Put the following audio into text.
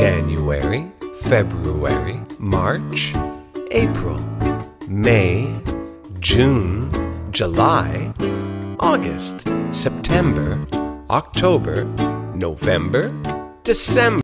January, February, March, April, May, June, July, August, September, October, November, December.